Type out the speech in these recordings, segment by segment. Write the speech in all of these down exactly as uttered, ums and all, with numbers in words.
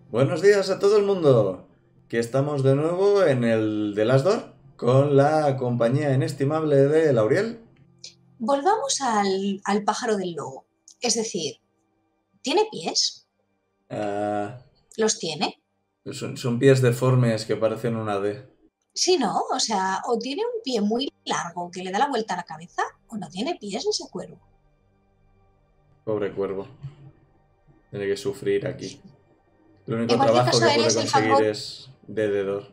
Buenos días a todo el mundo, que estamos de nuevo en el de Last Door con la compañía inestimable de Lauriel. Volvamos al, al pájaro del lobo. Es decir, ¿tiene pies? Uh, ¿Los tiene? son, son pies deformes que parecen una D. Sí, ¿no? O sea, o tiene un pie muy largo que le da la vuelta a la cabeza, o no tiene pies ese cuervo. Pobre cuervo. Tiene que sufrir aquí. El único En cualquier trabajo caso, que él puede es el conseguir fangor. es de dedor.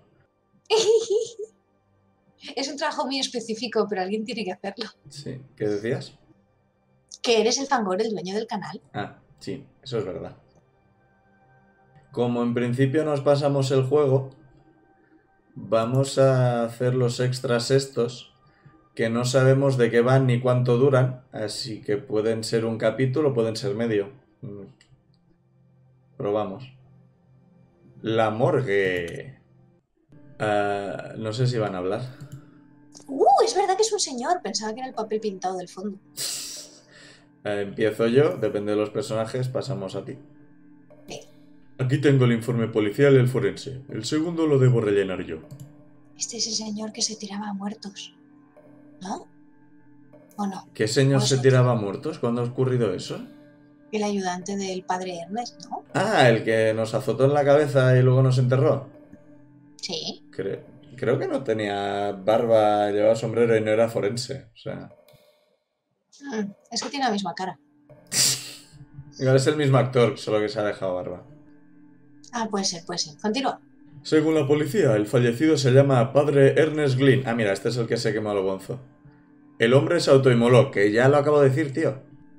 Es un trabajo muy específico, pero alguien tiene que hacerlo. Sí, ¿qué decías? Que eres el fangor, el dueño del canal. Ah, sí, eso es verdad. Como en principio nos pasamos el juego, vamos a hacer los extras estos, que no sabemos de qué van ni cuánto duran, así que pueden ser un capítulo, pueden ser medio. Probamos. La morgue. Uh, no sé si van a hablar. ¡Uh! Es verdad que es un señor. Pensaba que era el papel pintado del fondo. Uh, empiezo yo, depende de los personajes, pasamos a ti. Sí. Aquí tengo el informe policial y el forense. El segundo lo debo rellenar yo. Este es el señor que se tiraba a muertos, ¿no? ¿O no? ¿Qué señor ¿O se otro? tiraba a muertos? ¿Cuándo ha ocurrido eso? El ayudante del padre Ernest, ¿no? Ah, el que nos azotó en la cabeza y luego nos enterró. Sí. Cre creo que no tenía barba, llevaba sombrero y no era forense. O sea... Mm, es que tiene la misma cara. Igual es el mismo actor, solo que se ha dejado barba. Ah, puede ser, puede ser. Continúa. Según la policía, el fallecido se llama Padre Ernest Glynn. Ah, mira, este es el que se quemó a lo bonzo. El hombre se autoinmoló, que ya lo acabo de decir, tío.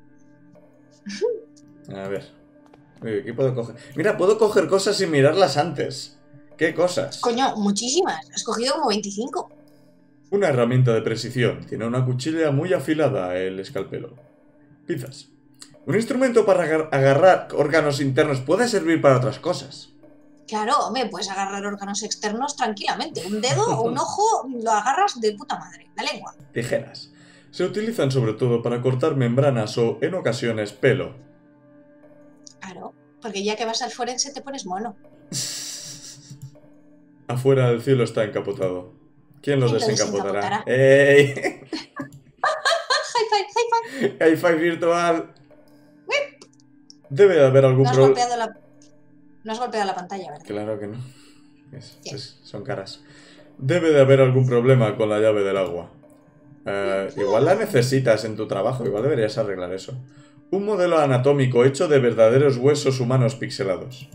A ver. Uy, aquí puedo coger... Mira, puedo coger cosas sin mirarlas antes. ¿Qué cosas? Coño, muchísimas. Has cogido como veinticinco. Una herramienta de precisión. Tiene una cuchilla muy afilada, el escalpelo. Pinzas. Un instrumento para agar agarrar órganos internos puede servir para otras cosas. Claro, hombre, puedes agarrar órganos externos tranquilamente. Un dedo o un ojo lo agarras de puta madre. La lengua. Tijeras. Se utilizan sobre todo para cortar membranas o, en ocasiones, pelo. Claro, porque ya que vas al forense te pones mono. Afuera el cielo está encapotado. ¿Quién lo ¿Quién lo desencapotará? desencapotará? ¡Ey! High five, high five. High five virtual. Debe de haber algún No has problema. golpeado la... No has golpeado la pantalla, ¿verdad? Claro que no. Es, es, son caras. Debe de haber algún problema con la llave del agua. Uh, igual la necesitas en tu trabajo, igual deberías arreglar eso. Un modelo anatómico hecho de verdaderos huesos humanos pixelados.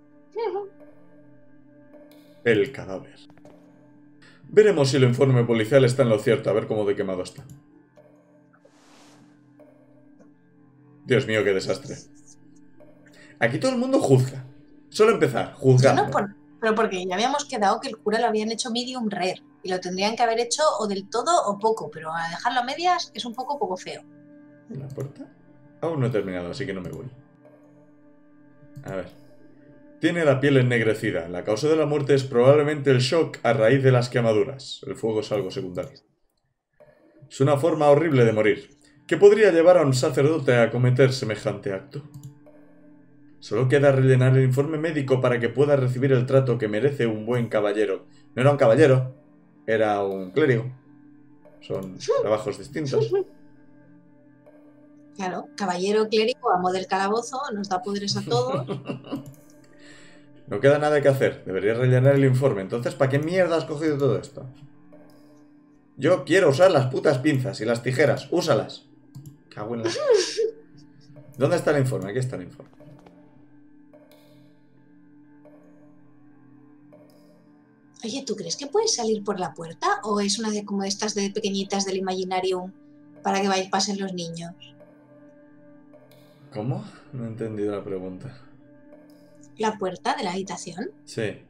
El cadáver. Veremos si el informe policial está en lo cierto, a ver cómo de quemado está. Dios mío, qué desastre. Aquí todo el mundo juzga. Solo empezar, juzgando. No, por... Pero porque ya habíamos quedado que el cura lo habían hecho medium rare. Y lo tendrían que haber hecho o del todo o poco. Pero a dejarlo a medias es un poco poco feo. ¿En la puerta? Aún no he terminado, así que no me voy. A ver. Tiene la piel ennegrecida. La causa de la muerte es probablemente el shock a raíz de las quemaduras. El fuego es algo secundario. Es una forma horrible de morir, que podría llevar a un sacerdote a cometer semejante acto. Solo queda rellenar el informe médico para que pueda recibir el trato que merece un buen caballero. No era un caballero, era un clérigo. Son trabajos distintos. Claro, caballero clérigo, amo del calabozo, nos da poderes a todos. No queda nada que hacer, deberías rellenar el informe. Entonces, ¿para qué mierda has cogido todo esto? Yo quiero usar las putas pinzas y las tijeras, úsalas. Cago en la... ¿Dónde está el informe? Aquí está el informe. Oye, ¿tú crees que puedes salir por la puerta? ¿O es una de como estas de pequeñitas del Imaginarium para que vayan, pasen los niños? ¿Cómo? No he entendido la pregunta. ¿La puerta de la habitación? Sí.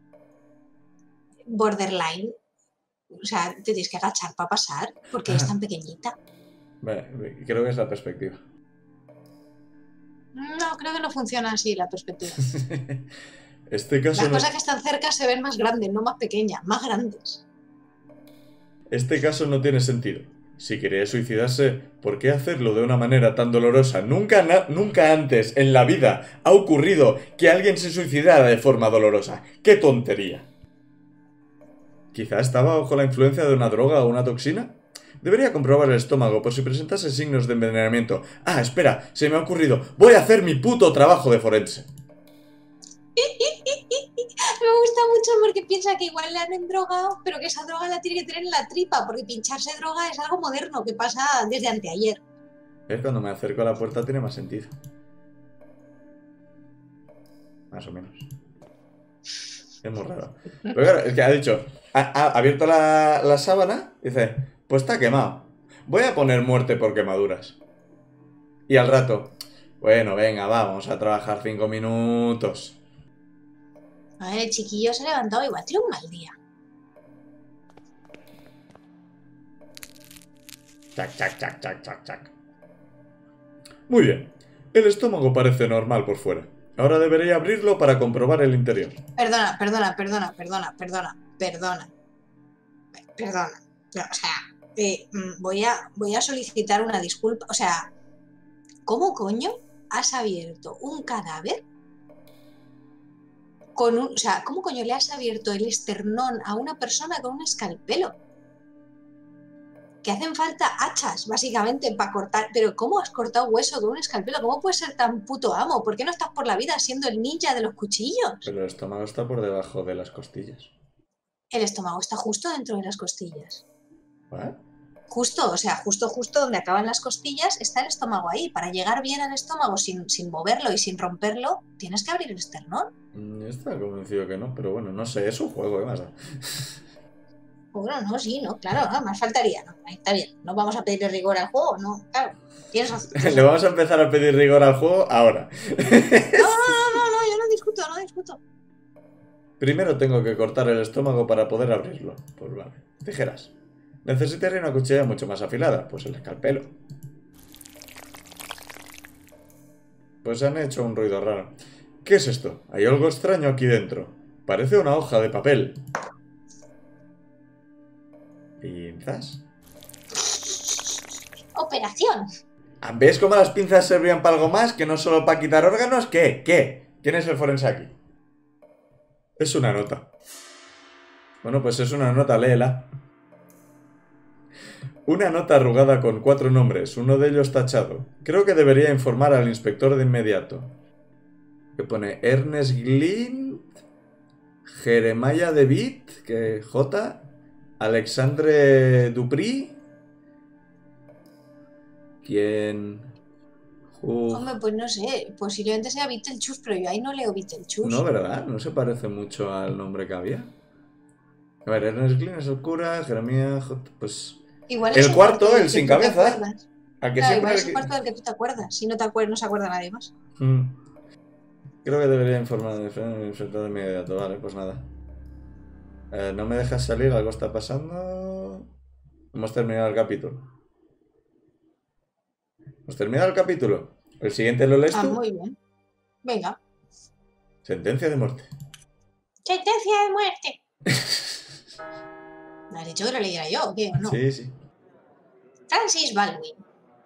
Borderline. O sea, te tienes que agachar para pasar porque es tan pequeñita. Vale, creo que es la perspectiva. No, creo que no funciona así la perspectiva. Este caso Las no... cosas que están cerca se ven más grandes, no más pequeñas, más grandes. Este caso no tiene sentido. Si quería suicidarse, ¿por qué hacerlo de una manera tan dolorosa? Nunca, na- nunca antes en la vida ha ocurrido que alguien se suicidara de forma dolorosa. ¡Qué tontería! ¿Quizá estaba bajo la influencia de una droga o una toxina? Debería comprobar el estómago por si presentase signos de envenenamiento. Ah, espera, se me ha ocurrido. Voy a hacer mi puto trabajo de forense. Me gusta mucho porque piensa que igual le han endrogado, pero que esa droga la tiene que tener en la tripa, porque pincharse droga es algo moderno que pasa desde anteayer. ¿Ves? Cuando me acerco a la puerta tiene más sentido. Más o menos. Es muy raro. Pero claro, es que ha dicho... Ha, ha abierto la, la sábana y dice... Pues está quemado. Voy a poner muerte por quemaduras. Y al rato... Bueno, venga, vamos a trabajar cinco minutos. A ver, el chiquillo se ha levantado igual, tiene un mal día. Chac, chac, chac, chac, chac, chac. Muy bien. El estómago parece normal por fuera. Ahora debería abrirlo para comprobar el interior. Perdona, perdona, perdona, perdona, perdona, perdona. Perdona. No, o sea, eh, voy, a, voy a solicitar una disculpa. O sea, ¿cómo coño has abierto un cadáver? Con un, o sea, ¿cómo coño le has abierto el esternón a una persona con un escalpelo? Que hacen falta hachas, básicamente, para cortar. Pero ¿cómo has cortado hueso con un escalpelo? ¿Cómo puedes ser tan puto amo? ¿Por qué no estás por la vida siendo el ninja de los cuchillos? Pero el estómago está por debajo de las costillas. El estómago está justo dentro de las costillas. ¿What? Justo, o sea, justo, justo donde acaban las costillas está el estómago ahí. Para llegar bien al estómago sin, sin moverlo y sin romperlo, tienes que abrir el esternón. Yo estaba convencido que no, pero bueno, no sé, es un juego, ¿eh? Más da. Bueno, no, sí, no, claro, no, más faltaría. No, está bien, no vamos a pedirle rigor al juego, no, claro. Tienes razón. Le vamos a empezar a pedir rigor al juego ahora. No, no, no, no, no, yo no discuto, no discuto. Primero tengo que cortar el estómago para poder abrirlo. Pues vale. Tijeras. Necesitaría una cuchilla mucho más afilada, pues el escalpelo. Pues han hecho un ruido raro. ¿Qué es esto? Hay algo extraño aquí dentro. Parece una hoja de papel. ¿Pinzas? Operación. ¿Ves cómo las pinzas servían para algo más que no solo para quitar órganos? ¿Qué? ¿Qué? ¿Quién es el forense aquí? Es una nota. Bueno, pues es una nota, léela. Una nota arrugada con cuatro nombres, uno de ellos tachado. Creo que debería informar al inspector de inmediato. Que pone Ernest Glynn, Jeremiah David, que J, Alexandre Dupri. ¿Quién? Uf. Hombre, pues no sé, posiblemente sea Beetlejuice, pero yo ahí no leo Beetlejuice. No, ¿verdad? No se parece mucho al nombre que había. A ver, Ernest Glynn es el cura, Jeremiah J, pues... Igual el es cuarto, del el que sin tú te cabeza. acuerdas. Al que Claro, siempre igual el es el que- cuarto del que tú te acuerdas. Si no te acuerdas, no se acuerda nadie más. Mm. Creo que debería informar al inspector de inmediato. Vale, pues nada. Eh, no me dejas salir, algo está pasando. Hemos terminado el capítulo. ¿Hemos terminado el capítulo? ¿El siguiente lo lees Ah, tú? muy bien. Venga. Sentencia de muerte. Sentencia de muerte. ¿Me has dicho que lo leyera yo o qué? ¿O no? Sí, sí. Francis Baldwin.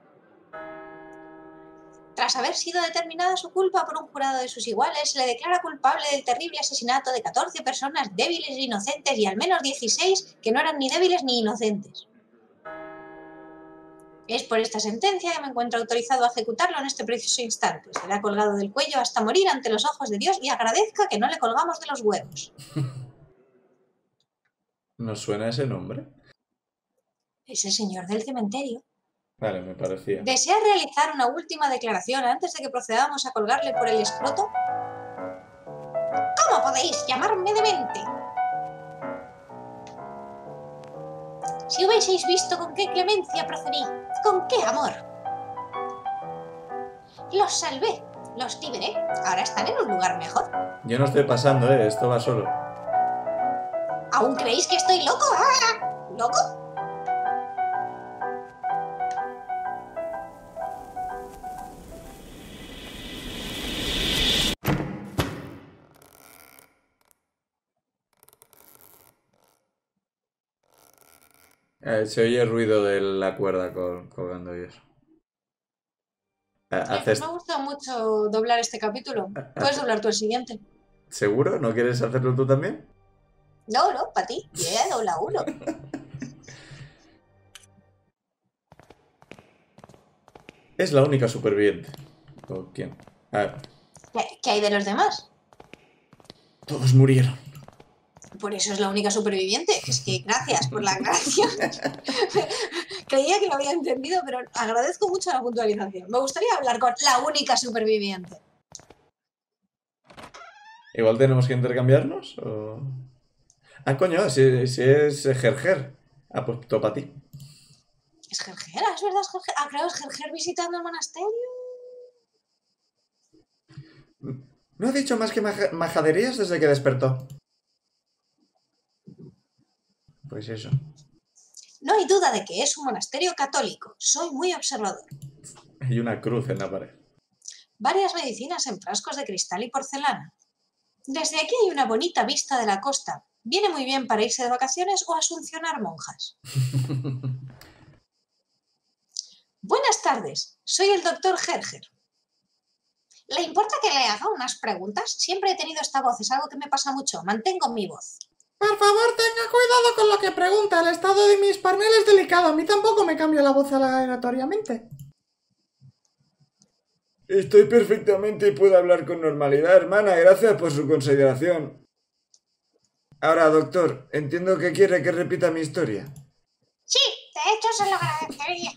Tras haber sido determinada su culpa por un jurado de sus iguales, se le declara culpable del terrible asesinato de catorce personas débiles e inocentes y al menos dieciséis que no eran ni débiles ni inocentes. Es por esta sentencia que me encuentro autorizado a ejecutarlo en este preciso instante. Será colgado del cuello hasta morir ante los ojos de Dios y agradezca que no le colgamos de los huevos. ¿Nos suena ese nombre? Es el señor del cementerio. Vale, me parecía. ¿Desea realizar una última declaración antes de que procedamos a colgarle por el escroto? ¿Cómo podéis llamarme demente? Si hubieseis visto con qué clemencia procedí, con qué amor. Los salvé, los liberé, ahora están en un lugar mejor. Yo no estoy pasando, eh, esto va solo. ¿Aún creéis que estoy loco? ¡Ah! ¿Loco? Eh, se oye el ruido de la cuerda col colgando y eso. Eh, pues ¿Haces... me ha gustado mucho doblar este capítulo. Puedes hace... doblar tú el siguiente. ¿Seguro? ¿No quieres hacerlo tú también? No, no, para ti. Yo ya he doblado uno. Es la única superviviente. ¿O quién? A ver. ¿Qué, ¿Qué hay de los demás? Todos murieron. Por eso es la única superviviente. Es que gracias por la aclaración. Creía que lo había entendido, pero agradezco mucho la puntualización. Me gustaría hablar con la única superviviente. Igual tenemos que intercambiarnos, o... Ah, coño, si, si es Gerger. Ah, pues topa a ti. ¿Es Gerger? ¿Es verdad? ¿Es Gerger? Ah, claro, es Gerger visitando el monasterio. No ha dicho más que maja majaderías desde que despertó. Pues eso. No hay duda de que es un monasterio católico. Soy muy observador. Hay una cruz en la pared. Varias medicinas en frascos de cristal y porcelana. Desde aquí hay una bonita vista de la costa. Viene muy bien para irse de vacaciones o asuncionar monjas. Buenas tardes, soy el doctor Gerger. ¿Le importa que le haga unas preguntas? Siempre he tenido esta voz, es algo que me pasa mucho. Mantengo mi voz. Por favor, tenga cuidado con lo que pregunta. El estado de mis parnel es delicado. A mí tampoco me cambia la voz aleatoriamente. Estoy perfectamente y puedo hablar con normalidad, hermana. Gracias por su consideración. Ahora, doctor, entiendo que quiere que repita mi historia. Sí, de hecho se lo agradecería.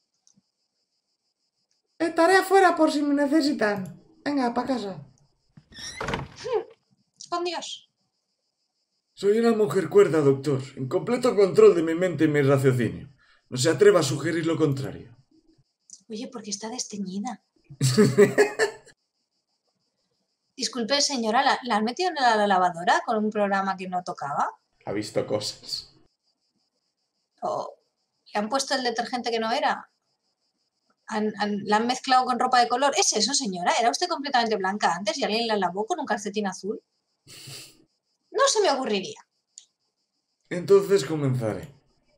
Estaré afuera por si me necesitan. Venga, pa' casa. Con Dios. Soy una mujer cuerda, doctor, en completo control de mi mente y mi raciocinio. No se atreva a sugerir lo contrario. Oye, ¿por qué está desteñida? Disculpe, señora, ¿la, ¿la han metido en la lavadora con un programa que no tocaba? Ha visto cosas. ¿O le han puesto el detergente que no era? ¿Han, han, ¿La han mezclado con ropa de color? ¿Es eso, señora? ¿Era usted completamente blanca antes y alguien la lavó con un calcetín azul? No se me ocurriría. Entonces comenzaré.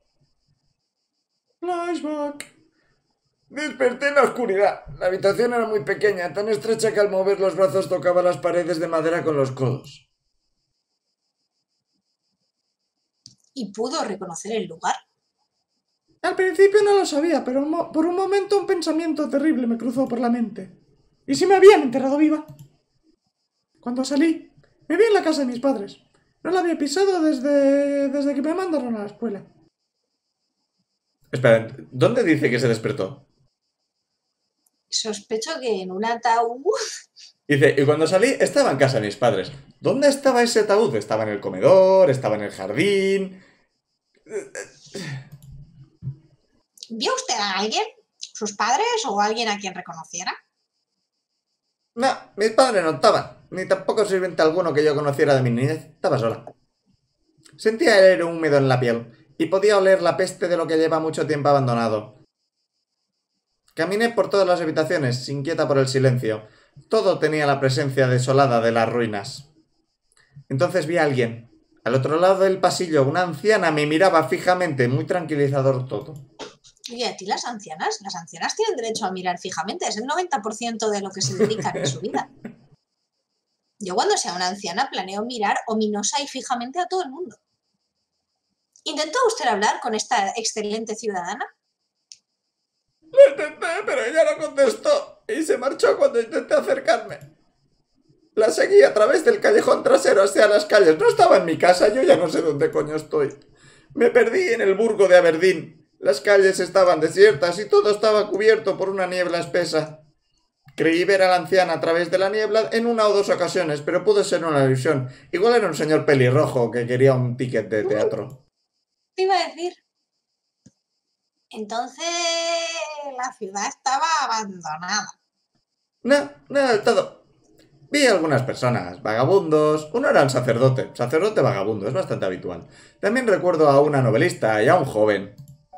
Flashback. Desperté en la oscuridad. La habitación era muy pequeña, tan estrecha que al mover los brazos tocaba las paredes de madera con los codos. ¿Y pudo reconocer el lugar? Al principio no lo sabía, pero por un momento un pensamiento terrible me cruzó por la mente. ¿Y si me habían enterrado viva? Cuando salí, me vi en la casa de mis padres. No la había pisado desde, desde que me mandaron a la escuela. Espera, ¿dónde dice que se despertó? Sospecho que en un ataúd... Dice, y cuando salí estaba en casa de mis padres. ¿Dónde estaba ese ataúd? ¿Estaba en el comedor? ¿Estaba en el jardín? ¿Vio usted a alguien? ¿Sus padres o alguien a quien reconociera? No, mis padres no estaban. Ni tampoco sirviente alguno que yo conociera de mi niñez. Estaba sola. Sentía el aire húmedo en la piel y podía oler la peste de lo que lleva mucho tiempo abandonado. Caminé por todas las habitaciones, inquieta por el silencio. Todo tenía la presencia desolada de las ruinas. Entonces vi a alguien. Al otro lado del pasillo, una anciana me miraba fijamente, muy tranquilizador todo. Y a ti las ancianas, las ancianas tienen derecho a mirar fijamente, es el noventa por ciento de lo que se dedican en su vida. Yo cuando sea una anciana planeo mirar ominosa y fijamente a todo el mundo. ¿Intentó usted hablar con esta excelente ciudadana? Lo intenté, pero ella no contestó y se marchó cuando intenté acercarme. La seguí a través del callejón trasero hacia las calles. No estaba en mi casa, yo ya no sé dónde coño estoy. Me perdí en el burgo de Aberdeen. Las calles estaban desiertas y todo estaba cubierto por una niebla espesa. Creí ver a la anciana a través de la niebla en una o dos ocasiones, pero pudo ser una ilusión. Igual era un señor pelirrojo que quería un ticket de teatro. Te iba a decir. Entonces la ciudad estaba abandonada. No, no del todo. Vi a algunas personas, vagabundos. Uno era el sacerdote, sacerdote vagabundo, es bastante habitual. También recuerdo a una novelista y a un joven.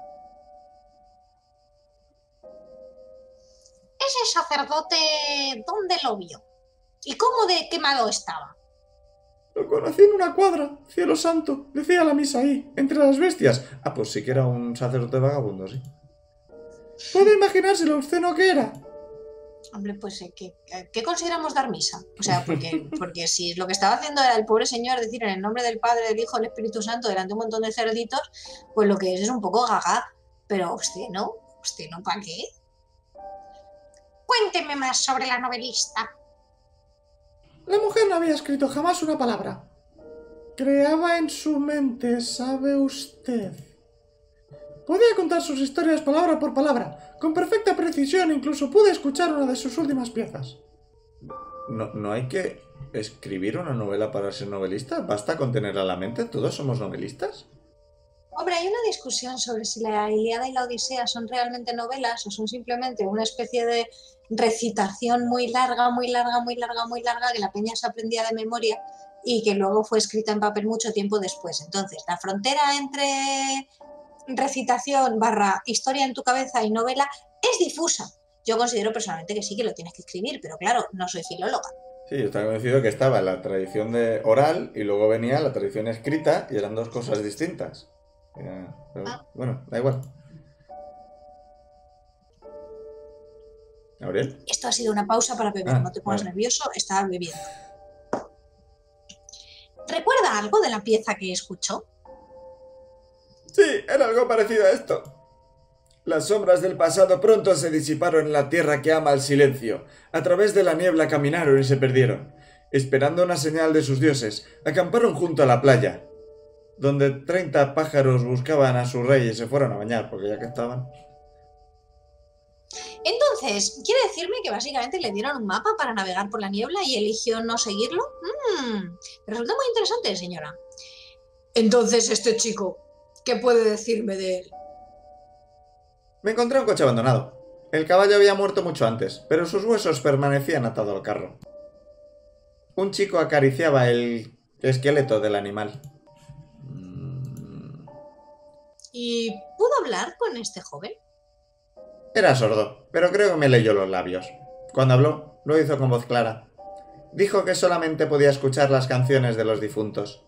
¿Ese sacerdote dónde lo vio? ¿Y cómo de quemado estaba? Lo conocí en una cuadra, cielo santo, decía la misa ahí, entre las bestias. Ah, pues sí que era un sacerdote vagabundo, sí. ¿Puede imaginarse lo obsceno que era? Hombre, pues, eh, ¿qué, ¿qué consideramos dar misa? O sea, porque, porque si lo que estaba haciendo era el pobre señor decir en el nombre del Padre, del Hijo, del Espíritu Santo delante de un montón de cerditos, pues lo que es es un poco gaga. Pero obsceno, obsceno, ¿para qué? Cuénteme más sobre la novelista. La mujer no había escrito jamás una palabra. Creaba en su mente, ¿sabe usted? Podía contar sus historias palabra por palabra, con perfecta precisión, incluso pude escuchar una de sus últimas piezas. No, no hay que escribir una novela para ser novelista. ¿Basta con tenerla a la mente? ¿Todos somos novelistas? Hombre, hay una discusión sobre si la Ilíada y la Odisea son realmente novelas o son simplemente una especie de recitación muy larga, muy larga, muy larga, muy larga, que la peña se aprendía de memoria y que luego fue escrita en papel mucho tiempo después. Entonces, la frontera entre recitación barra historia en tu cabeza y novela es difusa. Yo considero personalmente que sí, que lo tienes que escribir, pero claro, no soy filóloga. Sí, yo estaba convencido que estaba la tradición de oral y luego venía la tradición escrita y eran dos cosas distintas. Era, pero, Ah. Bueno, da igual. ¿Gabriel? Esto ha sido una pausa para beber, Ah, no te pongas vale. nervioso, estaba bebiendo. ¿Recuerda algo de la pieza que escuchó? Sí, era algo parecido a esto. Las sombras del pasado pronto se disiparon en la tierra que ama el silencio. A través de la niebla caminaron y se perdieron. Esperando una señal de sus dioses, acamparon junto a la playa, donde treinta pájaros buscaban a su rey y se fueron a bañar, porque ya que estaban... Entonces, ¿quiere decirme que básicamente le dieron un mapa para navegar por la niebla y eligió no seguirlo? Mm, resulta muy interesante, señora. Entonces, este chico, ¿qué puede decirme de él? Me encontré un coche abandonado. El caballo había muerto mucho antes, pero sus huesos permanecían atados al carro. Un chico acariciaba el esqueleto del animal. ¿Y pudo hablar con este joven? Era sordo, pero creo que me leyó los labios. Cuando habló, lo hizo con voz clara. Dijo que solamente podía escuchar las canciones de los difuntos.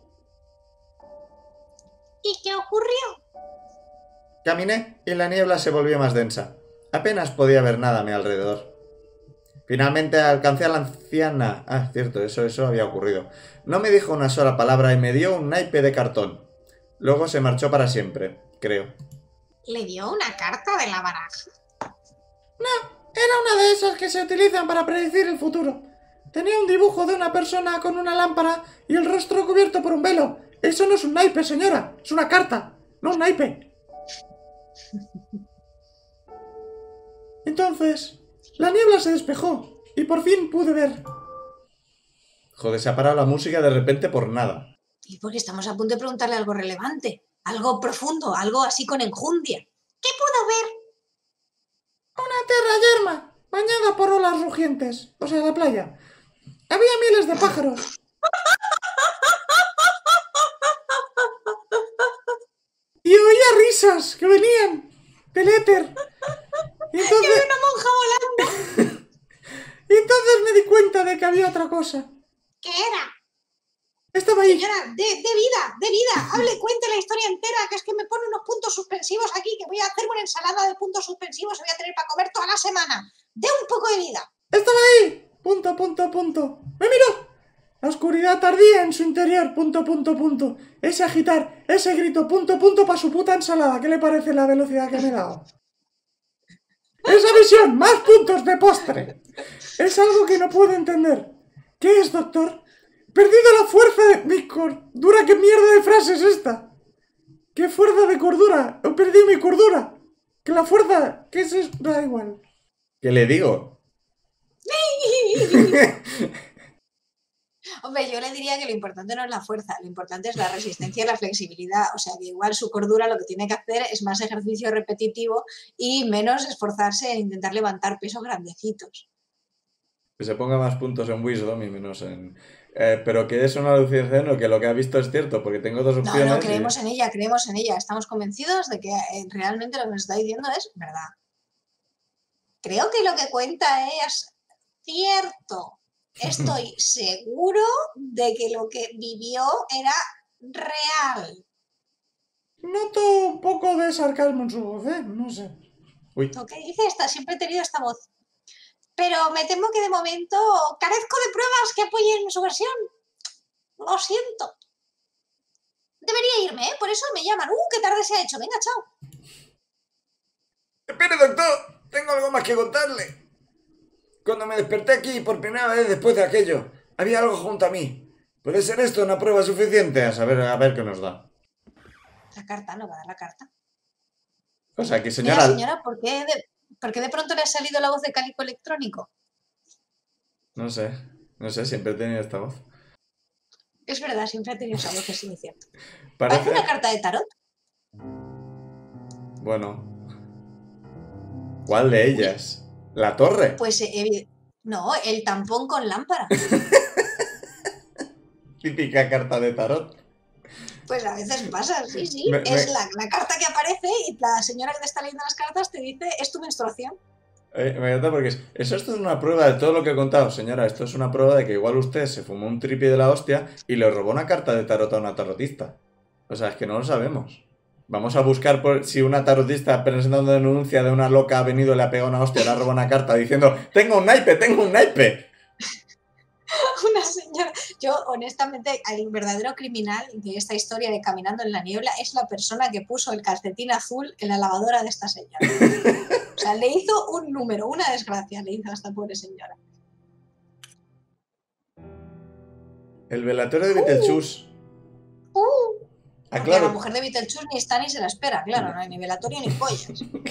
¿Y qué ocurrió? Caminé y la niebla se volvió más densa. Apenas podía ver nada a mi alrededor. Finalmente alcancé a la anciana. Ah, cierto, eso, eso había ocurrido. No me dijo una sola palabra y me dio un naipe de cartón. Luego se marchó para siempre, creo. ¿Le dio una carta de la baraja? Era una de esas que se utilizan para predecir el futuro. Tenía un dibujo de una persona con una lámpara y el rostro cubierto por un velo. Eso no es un naipe, señora. Es una carta, no un naipe. Entonces, la niebla se despejó y por fin pude ver. Joder, se ha parado la música de repente por nada. Y porque estamos a punto de preguntarle algo relevante, algo profundo, algo así con enjundia. ¿Qué pudo ver? Una tierra yerma, bañada por olas rugientes, o sea, la playa. Había miles de pájaros. Y oía risas que venían del éter. Y entonces... ¡Que una monja volando! Y entonces me di cuenta de que había otra cosa. ¿Qué era? Estaba ahí. Señora, de, de vida, de vida. Hable, cuente la historia entera, que es que me pone unos puntos suspensivos aquí, que voy a hacerme una ensalada de puntos suspensivos y voy a tener para comer toda la semana. De un poco de vida. Estaba ahí. Punto, punto, punto. Me miró. La oscuridad tardía en su interior. Punto, punto, punto. Ese agitar, ese grito, punto, punto, para su puta ensalada. ¿Qué le parece la velocidad que me he dado? Esa visión, más puntos de postre. Es algo que no puedo entender. ¿Qué es, doctor? He perdido la fuerza de mi cordura. ¿Qué mierda de frase es esta? ¿Qué fuerza de cordura? He perdido mi cordura. Que la fuerza... ¿Qué es eso? Da igual. ¿Qué le digo? Hombre, yo le diría que lo importante no es la fuerza, lo importante es la resistencia y la flexibilidad. O sea, que igual su cordura lo que tiene que hacer es más ejercicio repetitivo y menos esforzarse en intentar levantar pesos grandecitos. Que se ponga más puntos en Wisdom y menos en... Eh, pero que es una alucinación o que lo que ha visto es cierto, porque tengo dos No, opciones. no, creemos y... en ella, creemos en ella. Estamos convencidos de que eh, realmente lo que nos está diciendo es verdad. Creo que lo que cuenta es cierto. estoy seguro de que lo que vivió era real. Noto un poco de sarcasmo en su voz, ¿eh? No sé. Uy. Lo que dice esta, siempre he tenido esta voz. Pero me temo que de momento carezco de pruebas que apoyen su versión. Lo siento. Debería irme, ¿eh? Por eso me llaman. ¡Uh, qué tarde se ha hecho! Venga, chao. Espere, doctor, tengo algo más que contarle. Cuando me desperté aquí por primera vez después de aquello, había algo junto a mí. ¿Puede ser esto una prueba suficiente? A saber, a ver qué nos da. La carta, ¿no va a dar la carta? O sea, que Señora, señora... señora, ¿por qué de, ¿por qué de pronto le ha salido la voz de cálico electrónico? No sé, no sé, siempre he tenido esta voz. Es verdad, siempre ha tenido esa voz, es muy cierto. Parece... ¿Parece una carta de tarot? Bueno. ¿Cuál de ellas? ¿La torre? Pues eh, no, el tampón con lámpara. Típica carta de tarot. Pues a veces pasa, sí, sí. Me- es me- La, la carta que aparece y la señora que te está leyendo las cartas te dice, es tu menstruación. Eh, me encanta porque es- eso esto es una prueba de todo lo que he contado, señora. Esto es una prueba de que igual usted se fumó un tripi de la hostia y le robó una carta de tarot a una tarotista. O sea, es que no lo sabemos. Vamos a buscar por si una tarotista presentando denuncia de una loca ha venido, le ha pegado una hostia, le ha robado una carta diciendo tengo un naipe, tengo un naipe. Una señora. Yo, honestamente, el verdadero criminal de esta historia de Caminando en la Niebla es la persona que puso el calcetín azul en la lavadora de esta señora. O sea, le hizo un número, una desgracia le hizo a esta pobre señora. El velatorio de Beetlejuice. Uh, Ah, porque a la claro. mujer de Beetlejuice ni está ni se la espera, claro, no hay ni velatorio ni pollas.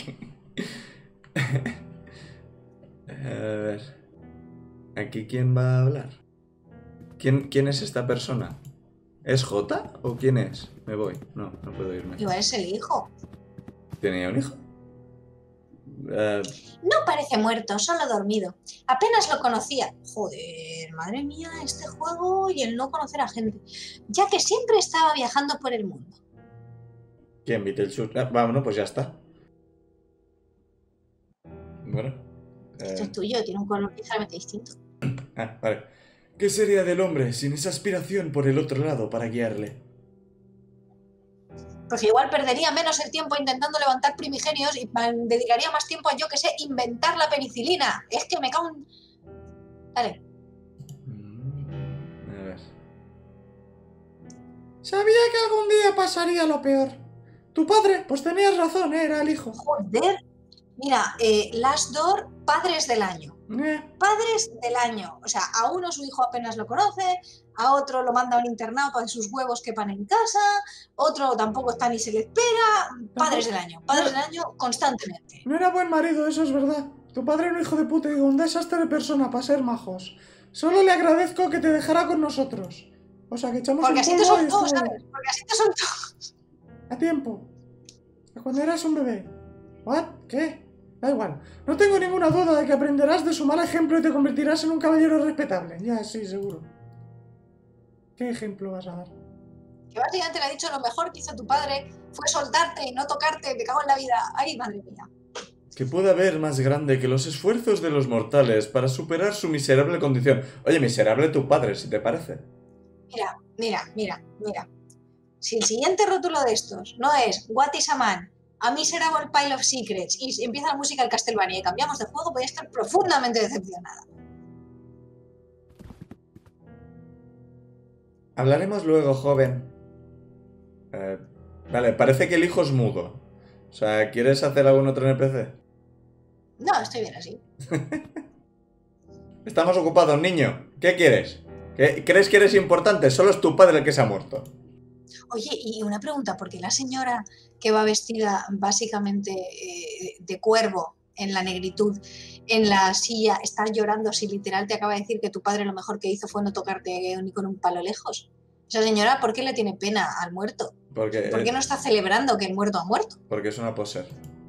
A ver. ¿Aquí quién va a hablar? ¿Quién, quién es esta persona? ¿Es Jota o quién es? Me voy. No, no puedo irme. Igual es el hijo. ¿Tenía un hijo? Eh, No parece muerto, solo dormido. Apenas lo conocía. Joder, madre mía, este juego y el no conocer a gente. Ya que siempre estaba viajando por el mundo. ¿Quién? Beetlejuice. Ah, vámonos, pues ya está. Bueno. eh, Esto es tuyo, tiene un color ligeramente distinto. Ah, vale. ¿Qué sería del hombre sin esa aspiración por el otro lado para guiarle? Pues igual perdería menos el tiempo intentando levantar primigenios y man- dedicaría más tiempo a, yo que sé, inventar la penicilina. Es que me cago en... Vale. Mm, A ver. Sabía que algún día pasaría lo peor. Tu padre, pues tenías razón, ¿eh? Era el hijo. Joder. Mira, eh, Last Door, padres del año. Eh, Padres del año. O sea, a uno su hijo apenas lo conoce, a otro lo manda a un internado para que sus huevos quepan en casa, otro tampoco está ni se le espera. Padres del año. Padres del año constantemente. no era buen marido, eso es verdad. Tu padre era un hijo de puta y un desastre de persona para ser majos. Solo le agradezco que te dejara con nosotros. O sea, que echamos Porque un así te polvo y soltó, estuvo ¿sabes? Porque así te soltó. a tiempo. Cuando eras un bebé. ¿What? ¿Qué? Da igual. No tengo ninguna duda de que aprenderás de su mal ejemplo y te convertirás en un caballero respetable. Ya, sí, seguro. ¿Qué ejemplo vas a dar? Que básicamente le ha dicho lo mejor que hizo tu padre fue soltarte y no tocarte, me cago en la vida. Ay, madre mía. ¿Qué puede haber más grande que los esfuerzos de los mortales para superar su miserable condición? Oye, miserable tu padre, si te parece. Mira, mira, mira, mira. Si el siguiente rótulo de estos no es What is a Man, A Miserable Pile of Secrets y empieza la música del Castlevania y cambiamos de juego, voy a estar profundamente decepcionada. Hablaremos luego, joven. Eh, vale, parece que el hijo es mudo. O sea, ¿quieres hacer algún otro N P C? No, estoy bien así. Estamos ocupados, niño. ¿Qué quieres? ¿Qué- ¿Crees que eres importante? Solo es tu padre el que se ha muerto. Oye, y una pregunta, porque la señora que va vestida básicamente eh, de cuervo en la negritud, en la silla, está llorando si literal te acaba de decir que tu padre lo mejor que hizo fue no tocarte ni con un palo lejos? Esa señora, ¿por qué le tiene pena al muerto? Porque, ¿Por qué no está celebrando que el muerto ha muerto? porque es una poser.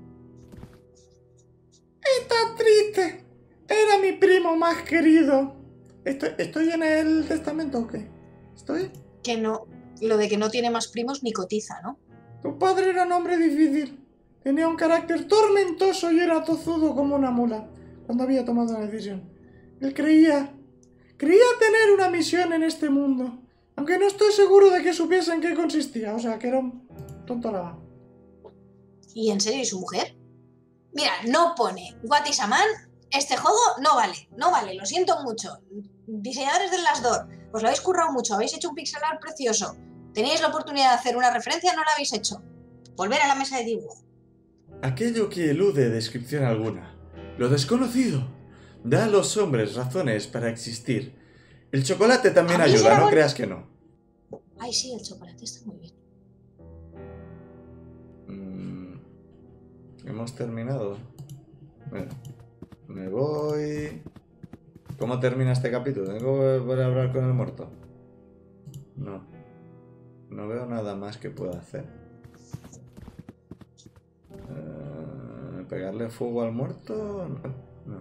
Está triste. Era mi primo más querido. ¿Estoy, ¿Estoy en el testamento o qué? ¿Estoy? Que no, lo de que no tiene más primos ni cotiza, ¿no? Tu padre era un hombre difícil. Tenía un carácter tormentoso y era tozudo como una mula cuando había tomado la decisión. Él creía Creía tener una misión en este mundo, aunque no estoy seguro de que supiese en qué consistía, o sea, que era un tontolaba. ¿Y en serio, y su mujer? Mira, no pone What is a man, este juego no vale, no vale, lo siento mucho. Diseñadores del Last Door, os lo habéis currado mucho, habéis hecho un pixel art precioso. Teníais la oportunidad de hacer una referencia, no la habéis hecho. Volver a la mesa de dibujo. Aquello que elude descripción alguna, lo desconocido, da a los hombres razones para existir. El chocolate también A mí ayuda, será no bon- creas que no. Ay, sí, el chocolate está muy bien. Mm, hemos terminado. Bueno, me voy... ¿Cómo termina este capítulo? ¿Tengo que volver a hablar con el muerto? No. No veo nada más que pueda hacer. Eh, ¿Pegarle fuego al muerto? No. no.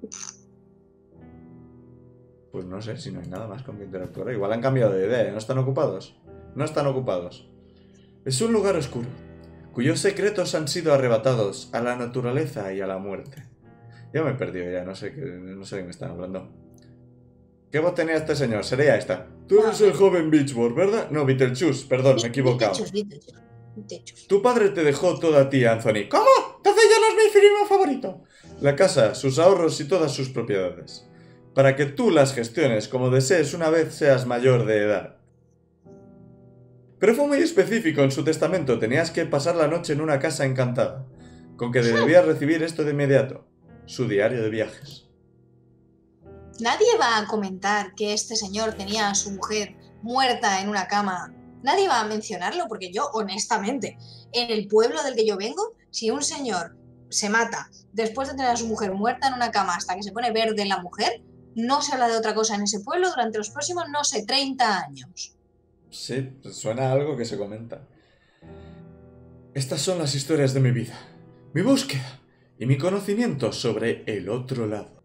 Pues no sé si no hay nada más con que interactuar. Igual han cambiado de idea, ¿no están ocupados? No están ocupados. Es un lugar oscuro, cuyos secretos han sido arrebatados a la naturaleza y a la muerte. Ya me he perdido, ya no sé, qué, no sé de qué me están hablando. ¿Qué voz tenía este señor? Sería esta. Tú eres el joven Beachboard, ¿verdad? No, Beetlejuice, perdón, me he equivocado. Beetlejuice, Beetlejuice, Beetlejuice. Tu padre te dejó todo a ti, Anthony. ¿Cómo? Entonces ya no es mi film favorito. La casa, sus ahorros y todas sus propiedades. Para que tú las gestiones como desees una vez seas mayor de edad. Pero fue muy específico en su testamento. Tenías que pasar la noche en una casa encantada. Con que debías recibir esto de inmediato. Su diario de viajes. Nadie va a comentar que este señor tenía a su mujer muerta en una cama. Nadie va a mencionarlo porque yo, honestamente, en el pueblo del que yo vengo, si un señor se mata después de tener a su mujer muerta en una cama hasta que se pone verde la mujer, no se habla de otra cosa en ese pueblo durante los próximos, no sé, treinta años. Sí, suena a algo que se comenta. Estas son las historias de mi vida. Mi búsqueda y mi conocimiento sobre el otro lado.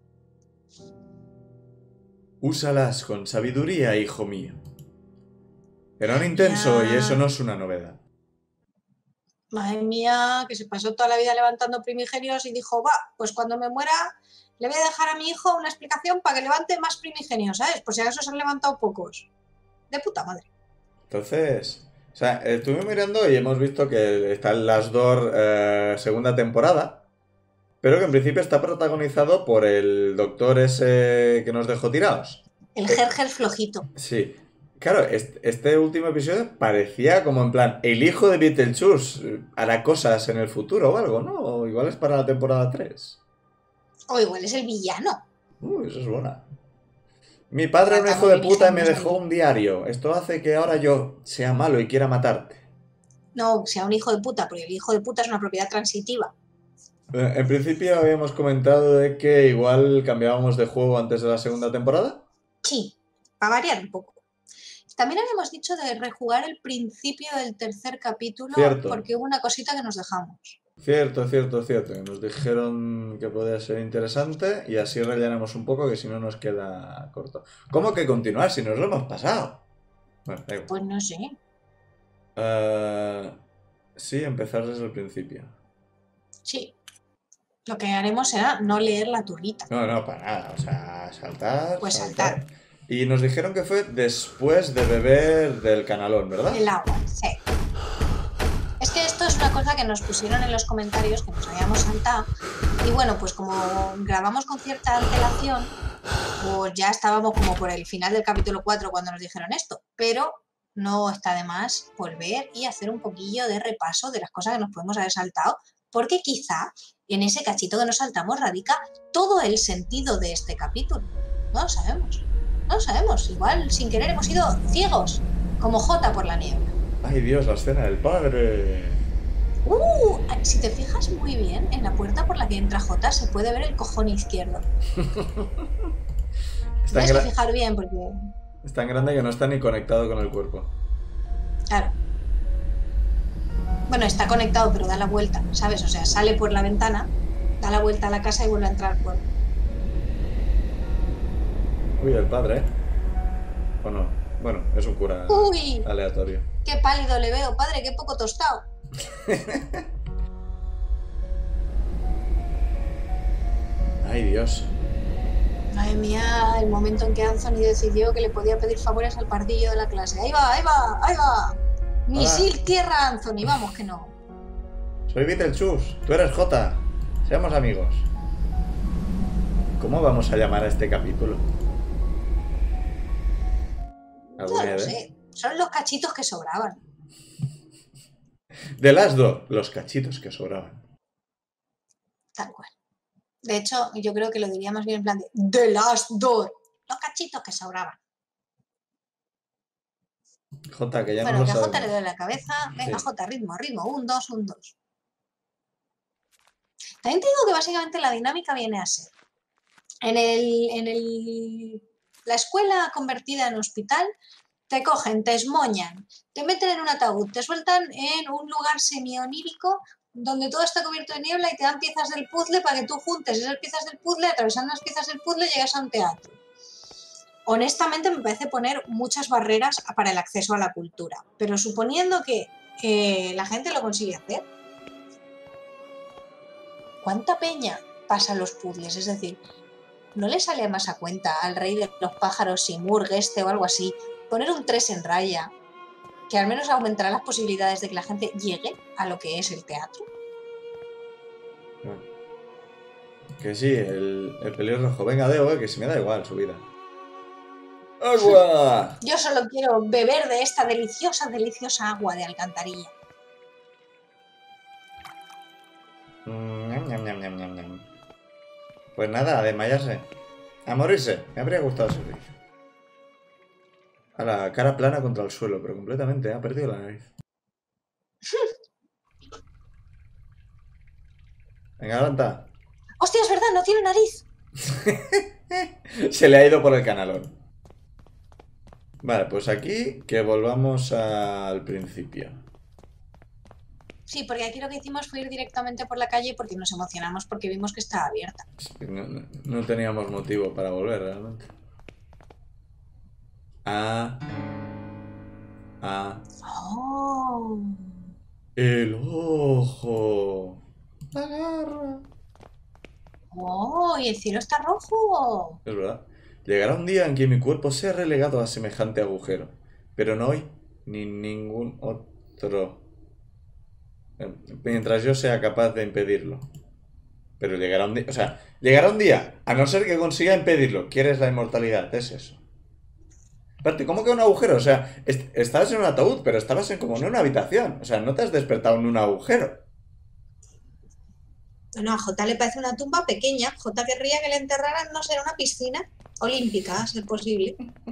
Úsalas con sabiduría, hijo mío. Era un intenso Ya. y eso no es una novedad. Madre mía, que se pasó toda la vida levantando primigenios y dijo, va, pues cuando me muera le voy a dejar a mi hijo una explicación para que levante más primigenios, ¿sabes? Por si acaso se han levantado pocos. De puta madre. Entonces, o sea, estuvimos mirando y hemos visto que está el Last Door eh, segunda temporada, pero que en principio está protagonizado por el doctor ese que nos dejó tirados. El Gerger flojito. Sí. Claro, este, este último episodio parecía como en plan, el hijo de Beetlejuice hará cosas en el futuro o algo, ¿no? O igual es para la temporada tres. O igual es el villano. Uy, eso es buena. Mi padre era un hijo de puta y me dejó un diario. Esto hace que ahora yo sea malo y quiera matarte. No, sea un hijo de puta, porque el hijo de puta es una propiedad transitiva. Eh, En principio habíamos comentado de que igual cambiábamos de juego antes de la segunda temporada. Sí, para variar un poco. También habíamos dicho de rejugar el principio del tercer capítulo Cierto. porque hubo una cosita que nos dejamos. Cierto, cierto, cierto. Que nos dijeron que podía ser interesante y así rellenamos un poco que si no nos queda corto. ¿Cómo que continuar si nos lo hemos pasado? Bueno, da igual. Pues no sé. Eh, sí, empezar desde el principio. Sí. Lo que haremos será no leer la turrita. No, no, para nada. O sea, saltar, Pues saltar. Y nos dijeron que fue después de beber del canalón, ¿verdad? El agua, sí. Es que esto es una cosa que nos pusieron en los comentarios que nos habíamos saltado. Y bueno, pues como grabamos con cierta antelación, pues ya estábamos como por el final del capítulo cuatro cuando nos dijeron esto. Pero no está de más volver y hacer un poquillo de repaso de las cosas que nos podemos haber saltado, porque quizá en ese cachito que nos saltamos radica todo el sentido de este capítulo. No lo sabemos. No lo sabemos. Igual sin querer hemos sido ciegos, como Jota por la niebla. ¡Ay, Dios, la escena del padre! Uh, si te fijas muy bien, en la puerta por la que entra Jota se puede ver el cojón izquierdo. Es tan, Tienes que gra- fijar bien porque, es tan grande que no está ni conectado con el cuerpo. claro. Bueno, está conectado, pero da la vuelta, ¿sabes? O sea, sale por la ventana, da la vuelta a la casa y vuelve a entrar al cuerpo. Uy, el padre, ¿eh? ¿O no? Bueno, es un cura Uy, aleatorio. qué pálido le veo, padre, qué poco tostado. ¡Ay, Dios! Madre mía, el momento en que Anthony decidió que le podía pedir favores al pardillo de la clase. Ahí va, ahí va, ahí va. Misil tierra, Anthony, vamos que no. Soy Beetlejuice, tú eres Jota. Seamos amigos. ¿Cómo vamos a llamar a este capítulo? No lo sé. Son los cachitos que sobraban. The Last Door, los cachitos que sobraban. Tal cual. De hecho, yo creo que lo diría más bien en plan de The Last Door. Los cachitos que sobraban. Jota, que ya bueno, no lo que a sabemos. Jota le duele la cabeza. Venga, Sí. Jota, ritmo, ritmo. Un, dos, un, dos. También te digo que básicamente la dinámica viene a ser. En el, en el, la escuela convertida en hospital, te cogen, te esmoñan, te meten en un ataúd, te sueltan en un lugar semi-onírico donde todo está cubierto de niebla y te dan piezas del puzzle para que tú juntes esas piezas del puzzle, atravesando las piezas del puzzle llegas a un teatro. Honestamente me parece poner muchas barreras para el acceso a la cultura, pero suponiendo que eh, la gente lo consigue hacer, ¿cuánta peña pasa los puzzles? Es decir, ¿no le sale más a cuenta al rey de los pájaros, Simur, Geste o algo así, poner un tres en raya, que al menos aumentará las posibilidades de que la gente llegue a lo que es el teatro? Que sí, el, el pelirrojo. Venga, Deo, eh, que si me da igual su vida. ¡Agua! Yo solo quiero beber de esta deliciosa, deliciosa agua de alcantarilla. Mm, ñam, ñam, ñam, ñam, ñam, ñam. Pues nada, a desmayarse. A morirse. Me habría gustado ese servicio. A la cara plana contra el suelo, pero completamente. Ha perdido la nariz. Venga, adelanta. ¡Hostia, es verdad! ¡No tiene nariz! Se le ha ido por el canalón. Vale, pues aquí que volvamos al principio. Sí, porque aquí lo que hicimos fue ir directamente por la calle porque nos emocionamos porque vimos que estaba abierta. No, no- no teníamos motivo para volver realmente. Ah. Ah. ¡Oh! El ojo. La garra. ¡Oh! ¿Y el cielo está rojo? Es verdad. Llegará un día en que mi cuerpo sea relegado a semejante agujero. Pero no hoy, ni ningún otro. Eh, Mientras yo sea capaz de impedirlo. Pero llegará un día. O sea, llegará un día, a no ser que consiga impedirlo. ¿Quieres la inmortalidad? Es eso. Aparte, ¿cómo que un agujero? O sea, est- estabas en un ataúd, pero estabas en como en una habitación. O sea, no te has despertado en un agujero. Bueno, a Jota le parece una tumba pequeña. Jota querría que le enterraran, no sé, en una piscina olímpica, a ser posible.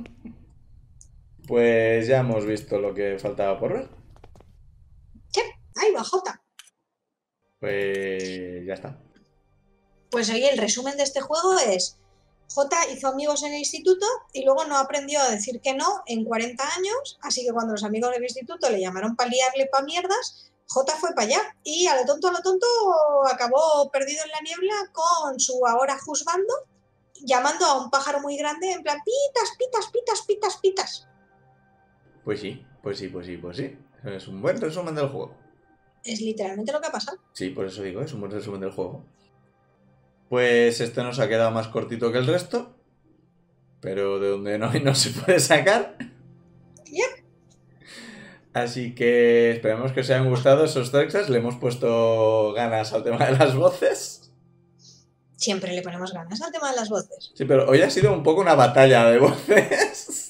Pues ya hemos visto lo que faltaba por ver. Sí, ahí va Jota. Pues ya está. Pues oye, el resumen de este juego es: Jota hizo amigos en el instituto y luego no aprendió a decir que no en cuarenta años, así que cuando los amigos del instituto le llamaron para liarle pa' mierdas, Jota fue para allá y a lo tonto, a lo tonto, acabó perdido en la niebla con su ahora juzgando, llamando a un pájaro muy grande en plan pitas, pitas, pitas, pitas, pitas. Pues sí, pues sí, pues sí, pues sí. Es un buen resumen del juego. Es literalmente lo que ha pasado. Sí, por eso digo, es un buen resumen del juego. Pues este nos ha quedado más cortito que el resto. Pero de donde no hay no se puede sacar. Yep. Así que esperemos que os hayan gustado esos Texas. Le hemos puesto ganas al tema de las voces. Siempre le ponemos ganas al tema de las voces. Sí, pero hoy ha sido un poco una batalla de voces.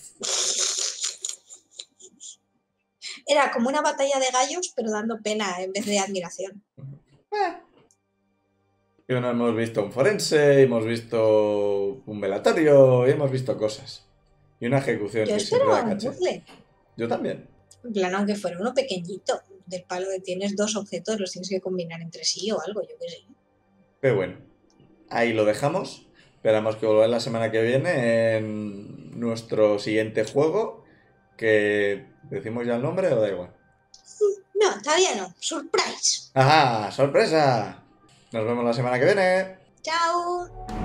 Era como una batalla de gallos, pero dando pena en vez de admiración. Y bueno, hemos visto un forense, hemos visto un velatorio y hemos visto cosas. Y una ejecución Yo que siempre esperaba da un caché. puzzle. Yo también. En plan, aunque fuera uno pequeñito, del palo de tienes dos objetos, los tienes que combinar entre sí o algo, yo qué sé. Pero bueno, ahí lo dejamos. Esperamos que volváis la semana que viene en nuestro siguiente juego. Que decimos ya el nombre o da igual. No, todavía no. Surprise. ¡Ajá! ¡Sorpresa! Nos vemos la semana que viene. Chao.